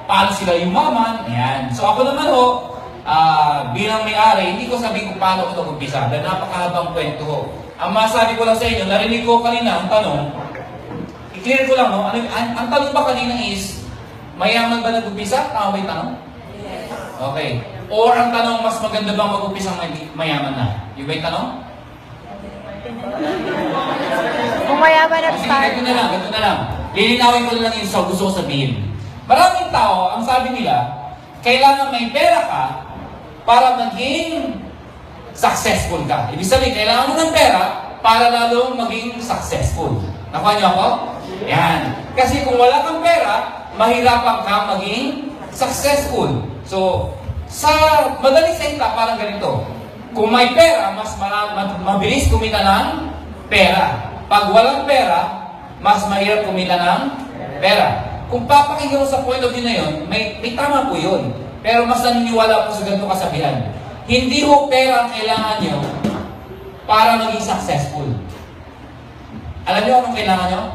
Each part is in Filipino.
paano sila yumaman. Ayan. So ako naman ho, bilang may-ari, hindi ko sabihin kung paano ko ito umpisa. Dahil napakahabang kwento ho. Ang masabi ko lang sa inyo, narinig ko kanina ang tanong, i-clear ko lang, no? Ang tanong ba kanina is, mayaman ba nag-umpisa? Tama ba yung tanong? Yes. Okay. Or ang tanong, mas maganda bang mag-umpisa mayaman na? Yung ba yung tanong? Kung mayaman nag-start. Ganito na lang. Lilinawin ko lang yung gusto ko sabihin. Maraming tao, ang sabi nila, kailangan may pera ka para maging successful ka. Ibig sabihin, kailangan mo ng pera para lalong maging successful. Nakuha niyo ako? Yan. Kasi kung wala kang pera, mahirapan ka maging successful. So, sa madaling salita, parang ganito. Kung may pera, mas mabilis kumita ng pera. Pag walang pera, mas mahirap kumita ng pera. Kung papakinggan mo sa point of view na yun, may tama po yun. Pero mas naniniwala po sa ganito kasabihan. Hindi ho pera ang kailangan nyo para maging successful. Alam nyo anong kailangan nyo?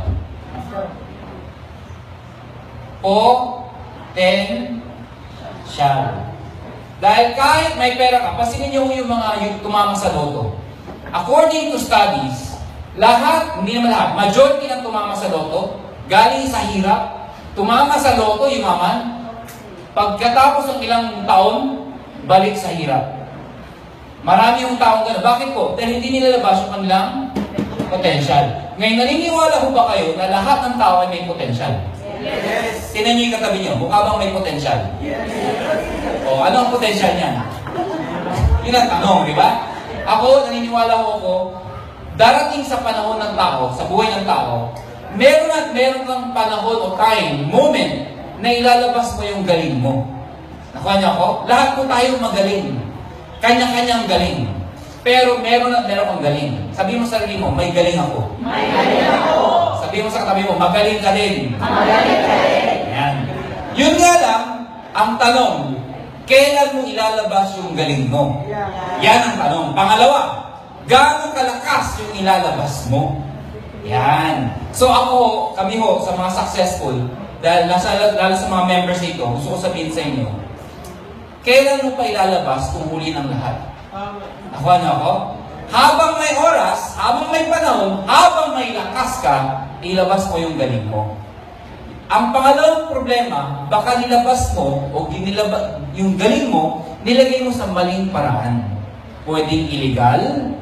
Potential. Dahil kahit may pera ka, pasinin nyo yung mga tumama sa loto. According to studies, lahat, hindi naman lahat, majority ng tumama sa loto, galing sa hirap, tumama sa loto, yumaman, pagkatapos ng ilang taon, balik sa hirap. Marami yung taong gano'n. Bakit po? Dahil hindi nilalabas yung kanilang potential. Ngayon, naniniwala ho ba kayo na lahat ng tao ay may potential? Yes. Tinan niyo yung katabi niyo, mukha bang may potential? Yes. O, ano ang potential niyan? Yun ang tanong, di ba? Ako, naniniwala ko, darating sa panahon ng tao, sa buhay ng tao, meron kang panahon o time, moment, na ilalabas mo yung galing mo. Nakuha niyo ako? Lahat po tayo magaling. Kanya-kanyang galing. Pero meron kang galing. Sabi mo sa sarili mo, may galing ako. May galing ako. Sabi mo sa katabi mo, magaling ka din. Magaling ka din. Yan. Yun nga lang, ang tanong, kailan mo ilalabas yung galing mo? Yan ang tanong. Pangalawa, gaano kalakas yung ilalabas mo? Yan. So kami ho, sa mga successful, dahil lalo sa mga members nito, gusto ko sabihin sa inyo, kailan mo pa ilalabas kung huli ng lahat? Nakuha niyo ako? Habang may oras, habang may panahon, habang may lakas ka, ilabas mo yung galing mo. Ang pangalawang problema, baka nilabas mo o yung galing mo, nilagay mo sa maling paraan. Pwedeng illegal,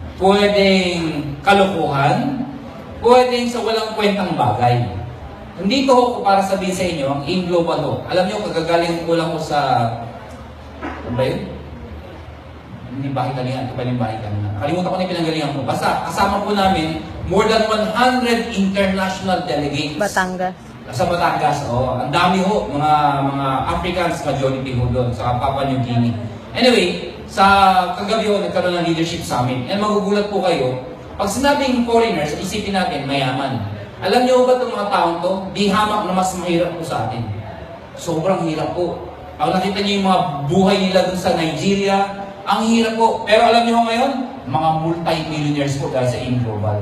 pwedeng kalokohan, pwedeng sa walang kwentang bagay. Hindi ko para sabihin sa inyo, ang aim global ho. Alam niyo, kagagaling ko lang ko sa... Ano ba yun? Hindi bahikalingan, kapaling bahikalingan. Kalimutan ko na yung pinanggalingan ko. Basta, kasama po namin more than 100 international delegates. Batangas. Sa Batangas, ang dami ho, mga Africans majority ho doon, sa Papua New Guinea. Anyway, sa kagabi ho, nagkaroon ng leadership summit. And magugulat po kayo, pag sinabing foreigners, isipin natin, mayaman. Alam niyo ba itong mga taong to, di hamak na mas mahirap po sa atin. Sobrang hirap po. Pag nakita niyo yung mga buhay nila dun sa Nigeria, ang hirap po. Pero alam niyo ngayon, mga multi-millionaires po dahil sa AIM Global.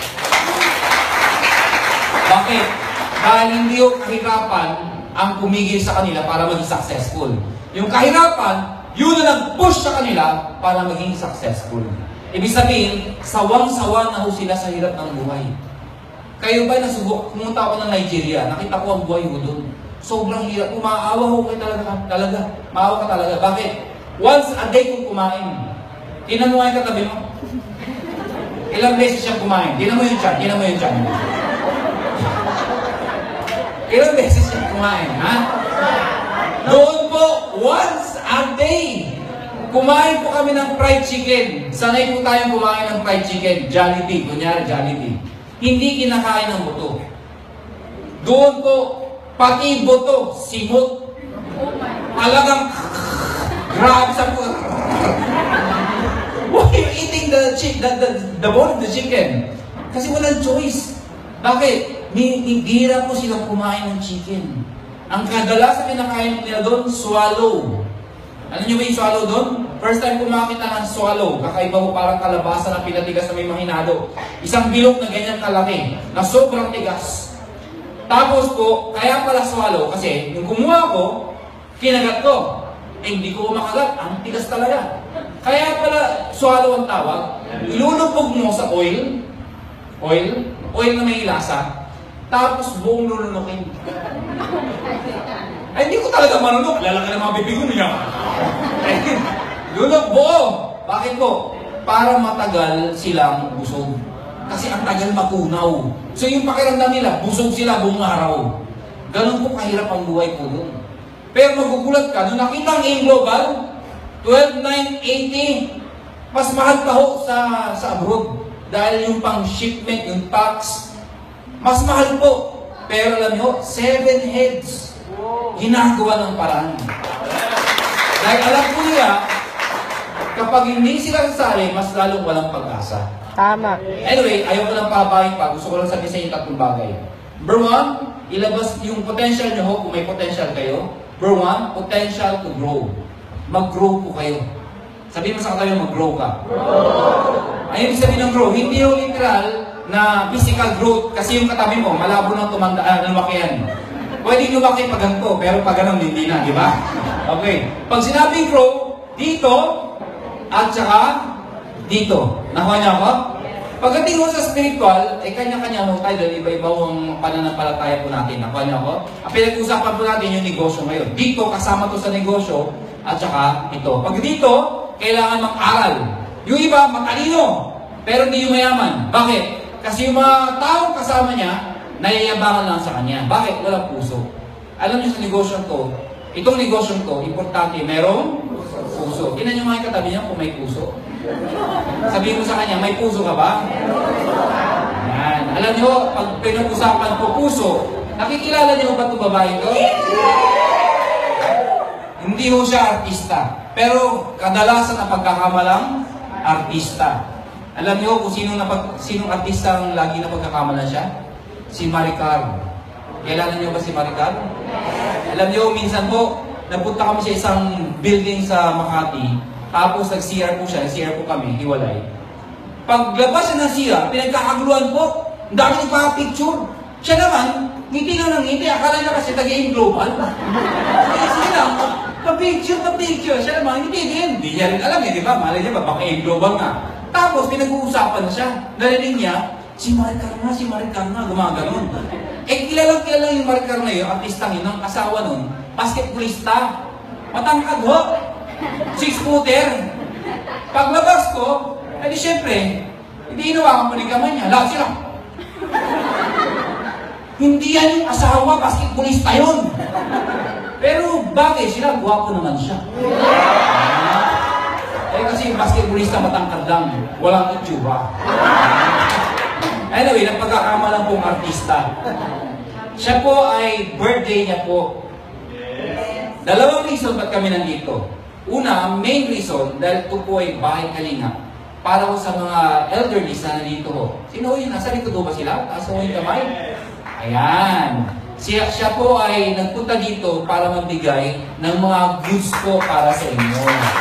Bakit? Dahil hindi yung kahirapan ang pumigil sa kanila para maging successful. Yung kahirapan, yun na nag-push sa kanila para maging successful. Ibig sabihin, sawang-sawa na ho sila sa hirap ng buhay. Kayo ba nasubok? Pumunta ako ng Nigeria, nakita ko ang buhay ko doon. Sobrang hirap. Umaawa ho kayo talaga. Maawa ka talaga. Bakit? Once a day kung kumain. Tinan mo nga yung katabi mo. Ilang beses siyang kumain. Tinan mo yung tiyan. Ilang beses siyang kumain, ha? Doon po, once a day. Kumain po kami ng fried chicken. Sanay po tayong kumain ng fried chicken. Jollibee. Kunyari, Jollibee. Hindi kinakain ng buto. Doon po, pati buto, simot. Talagang grabe sa po. Why are you eating the bone of the chicken? Kasi walang choice. Bakit? Hirap po silang kumain ng chicken. Ang kadalasan pinakain nila doon, swallow. Ano nyo ba yung swallow doon? First time ko makakita ng swallow. Kakaiba ko parang kalabasa na pinatigas na may mahinado. Isang bilog na ganyan kalaki, na sobrang tigas. Tapos po, kaya pala swallow kasi nung kumuha ko, kinagat ko. Eh, hindi ko makagat. Ang tigas talaga. Kaya pala swallow ang tawag. Ilulubog mo sa oil na may lasa, tapos buong lulunukin. Ay, hindi ko talaga marunong. Lalaki ng mga bibig ko niya. Lulog buo. Bakit po? Para matagal silang busog. Kasi ang tagal makunaw. So yung pakiramdam nila, busog sila buong araw. Ganun po kahirap ang buhay po doon. Pero magugulat ka, nung nakita ang AIM Global, 12,980, mas mahal pa ho sa abroad. Dahil yung pang shipment, yung tax, mas mahal po. Pero alam nyo, 7 heads. Ginagawa ng paraan. Dahil alam ko nila, kapag hindi sila sasali, mas lalong walang pag-asa. Tama. Anyway, ayaw ko lang pabahin pa. Gusto ko lang sabihin sa inyo tatlong bagay. Number 1, ilabas yung potential nyo ho kung may potential kayo. Number 1, potential to grow. Mag-grow po kayo. Sabihin mo sa katabi, mag-grow ka. Ayun yung sabihin ng grow. Hindi yung literal na physical growth kasi yung katabi mo, malabo ng lumakihan. Pwede lumaki pag ganito, pero pag ganun, hindi na, di ba? Okay. Pag sinabing grow, dito, at saka dito. Nakuha niya ako? Pagdating mo sa spiritual, eh kanya-kanya mo tayo dahil iba-iba ang pananampalataya po natin. Nakuha niya ako? Ang pinag-usapan po natin yung negosyo ngayon. Dito, kasama to sa negosyo, at saka ito. Pag dito, kailangan mag-aral. Yung iba, matalino, pero hindi yung mayaman. Bakit? Kasi yung mga taong kasama niya, nayayabangan lang sa kanya. Bakit? Walang puso. Alam niyo sa negosyo to, itong negosyo to, importante, merong puso. Tingnan niyo mga katabi niya kung may puso. Sabihin mo sa kanya, may puso ka ba? Yan. Alam niyo, pag pinag-usapan po puso, nakikilala niyo ba itong babae ito? Hindi ho siya artista. Pero kadalasan na pagkakamalang artista. Alam niyo kung sinong artista ang lagi na pagkakamalan siya? Si Maricar. Kilala niyo ba si Maricar? Alam niyo, minsan po, napunta kami sa isang building sa Makati, tapos nag-CR po siya, nag-CR po kami, hiwalay. Paglabas siya ng CR, pinagkakaguluhan po, ang dami nagpapicture. Siya naman, ngiti na ng ngiti, akala niya kasi taga-AIM Global. Sige lang, pa-picture. Siya naman, hindi din. Hindi niya rin alam eh, di ba? Malay niya ba, baka AIM Global nga. Tapos, pinag-uusapan siya. Narinig niya, si Maricar na, gumaganon. Eh, kilala yung Maricar na yun, artistang yun, ang asawa nun, basketballista. Matangkad ho. 6-footer. Paglabas ko, edi syempre, hindi inawakan mo ni kamay niya. Lahat sila. Hindi yan yung asawa, basketballista yun. Pero bakit? Sila, guwapo naman siya. Eh kasi yung basketballista matangkad lang, walang itsura. Anyway, nagpagkakamalan pong artista. Siya po ay birthday niya po. Dalawang reason ba't kami nandito. Una, main reason, dahil ito po ay bahay kalinga. Para ko sa mga elderlies na nandito ho. Sino yun? Nasa likod ba sila? Taas mo yung kamay? Ayan. Siya po ay nagpunta dito para magbigay ng mga goods po para sa inyo.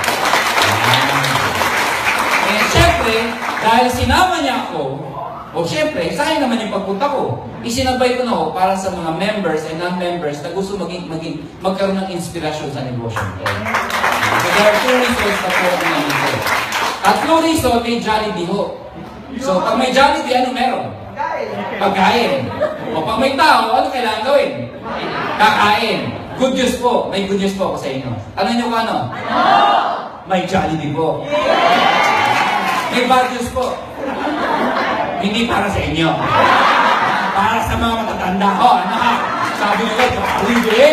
Eh, syempre, dahil sinama niya ako, syempre, sayang naman yung pagpunta ko. Isinabay ko na ako para sa mga members and non-members na gusto magkaroon ng inspirasyon sa negosyo. So, there are 2 reasons na po ang nandito. Tatlong reason, may Jollibee ho. So, pag may Jollibee, ano meron? Pagkain. O pag may tao, ano kailangan gawin? Kakain. Good news po. May good news po ako sa inyo. Ano nyo kung ano? May Jollibee po. May bad news po. Hindi para sa inyo. Para sa mga matatanda. Anak, sabi nila, hindi.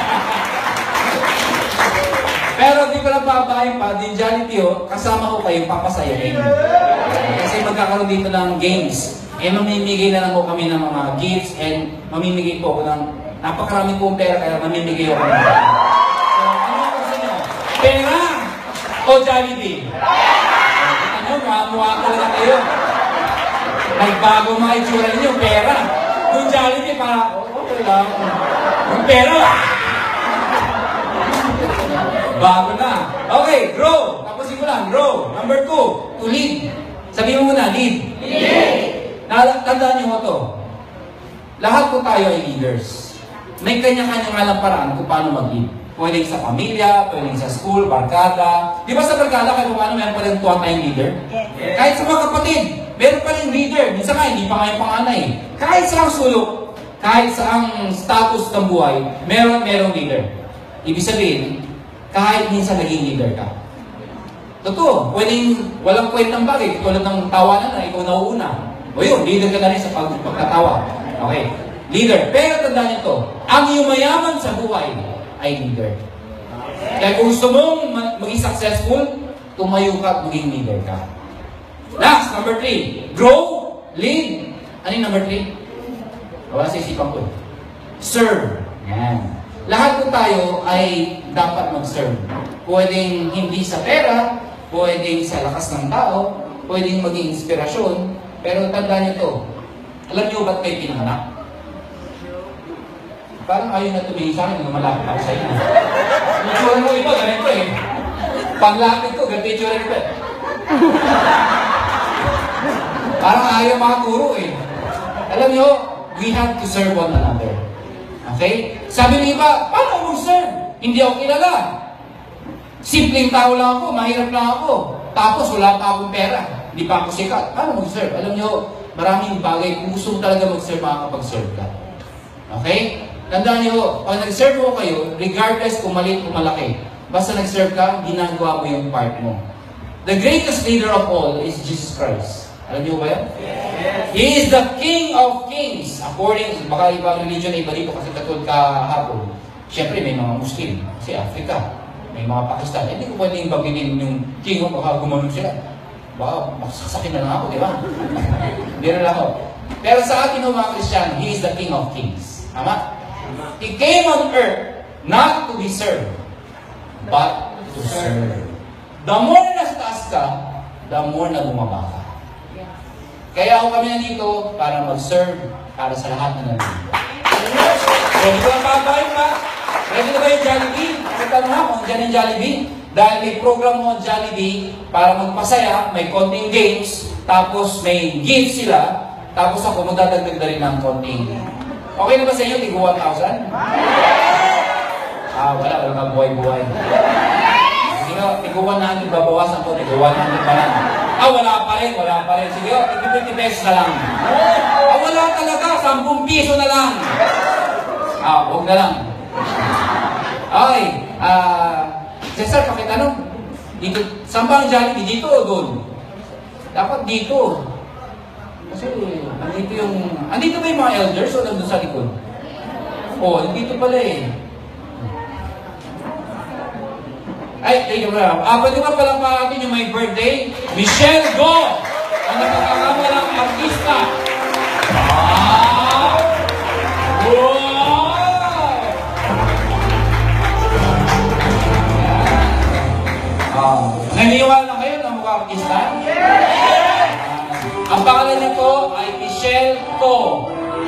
Pero di ko lang babahin pa, din Jollibee, kasama ko kayong papasayahin. Kasi magkakaroon dito ng games. Eh, mamimigay na lang po kami ng mga gifts and mamimigay po ako ng napakaraming pong pera, kaya mamimigay ako ng pera. So, ano po sa inyo? Pera o Jollibee? Ano, mukha talaga kayo. Nagbago mga itsura ninyo, pera. Yung Jollibee, para, okay lang. Yung pera, bago na. Okay, grow. Tapusin ko lang, grow. Number 2, to lead. Sabihin mo muna, lead. Lead. Tandaan niyo mo ito. lahat po tayo ay leaders. May kanya-kanya nga lang paraan kung paano mag-lead. Pwedeng sa pamilya, pwedeng sa school, barkada. Di ba sa barkada kahit kung paano meron pa rin tuwa tayong leader? Yes. Kahit sa mga kapatid, meron pa rin leader. Minsan nga, hindi pa nga yung panganay. Kahit sa ang sulok, kahit sa ang status ng buhay, merong leader. Ibig sabihin, kahit minsan naging leader ka. Totoo, pwedeng walang kwentang bagay, tulad ng tawanan na ikaw nauuna. O yun, leader ka na rin sa pagkatawa. Okay, leader. Pero tandaan niyo to, ang yumayaman sa buhay ay leader. Kaya kung gusto mong maging successful, tumayo ka at maging leader ka. Last, number 3. Grow, lead. Ano yung number 3? Wala sa isipan ko. Serve. Yan. Lahat po tayo ay dapat mag-serve. Pwedeng hindi sa pera, pwedeng sa lakas ng tao, pwedeng maging inspirasyon, pero tandaan niyo to. Alam niyo ba't kayo pinanganak? Parang ayaw na tumingin sa akin nung malapit ako sa inyo. Yung tsura mo iba, ganito eh. Panglapit ko, ganito yung tsura nito eh. Parang ayaw makaturo eh. Alam niyo, we have to serve one another. Okay? Sabi ng iba, paano ako serve? Hindi ako kilala. Simpleng tao lang ako, mahirap lang ako. Tapos wala pa akong pera. Hindi pa ako sikat. Paano mag-serve? Alam niyo, maraming bagay. Kung gusto mo talaga mag-serve, makakapag-serve ka. Okay? Tandaan niyo, pag nag-serve mo kayo, regardless kung maliit o malaki, basta nag-serve ka, ginagawa mo yung part mo. The greatest leader of all is Jesus Christ. Alam niyo ba yan? Yes. He is the King of Kings. According, baka ibang religion, iba dito kasi katulad kahapon. Siyempre, may mga Muslim. Kasi Africa. May mga Pakistan. Hindi ko pwedeng baginin yung King of, baka gumanon sila. Baka masasakin na lang ako, di ba? Hindi na lang ako. Pero sa atin mga Christian, He is the King of Kings. Tama? He came on earth not to be served, but to serve. The more na taas ka, the more na bumaba ka. Kaya ako kami nandito para mag-serve para sa lahat na nandito. Ready ba ang babae pa? Ready na ba yung Jollibee? Kasi tanong ako, dyan yung Jollibee. Dahil may program mo ang Jollibee para magpasaya, may konting games, tapos may gifts sila, tapos ako magdadagdag na rin ng konting. Okay na ba sa inyo? Tigo 1,000? Wala ka buhay-buhay. Sige, tigo 100, babawasan ko, tigo 100 pa lang. Wala pa rin. Sige, tigo 50 pesos na lang. Wala talaga, 10 piso na lang. Huwag na lang. Okay, Cesar, pakitanong. Dito, saan ba ang Jollibee? Dito o doon? Dapat dito. Kasi, andito ba yung mga elders o nandun sa likod? Andito pala eh. Thank you very much. Pwede nga pala pa natin yung may birthday, Michelle Go! Ang nakakakawalang artista. Wow! Naniniwala kayo na mukha artista? Ang pangalan niya po ay Michelle Go.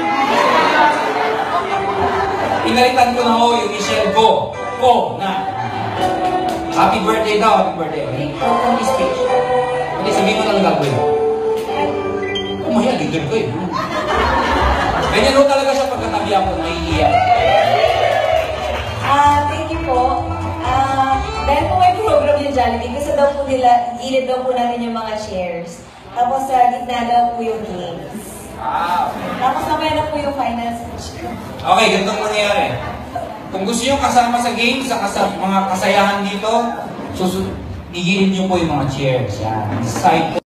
Pinalitan ko na yung Michelle Go. Go na. Happy birthday daw, happy birthday. Welcome to speech. Hindi, sabihin mo lang gagawin. Maya, leader ko eh. Ganyan ho talaga siya pagkatabi ako, naiiyak. Thank you po. Dahil po may program yung Jollibee, gusto daw po nila, gilid daw po namin yung mga chairs. Tapos sa gitna daw po yung games. Tapos namaya na po yung final speech. Okay, ganitong mangyayari. Kung gusto nyo kasama sa games, sa mga kasayahan dito, igilid nyo po yung mga chairs. Yan. Side